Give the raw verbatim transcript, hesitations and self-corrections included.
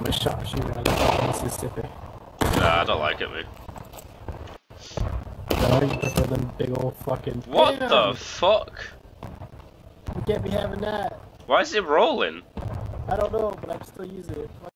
a sharpshooter like in Mississippi. Nah, I don't like it, mate. No, you prefer them big old fucking. What Damn! the fuck? You can't be having that. Why is it rolling? I don't know, but I'm still using it.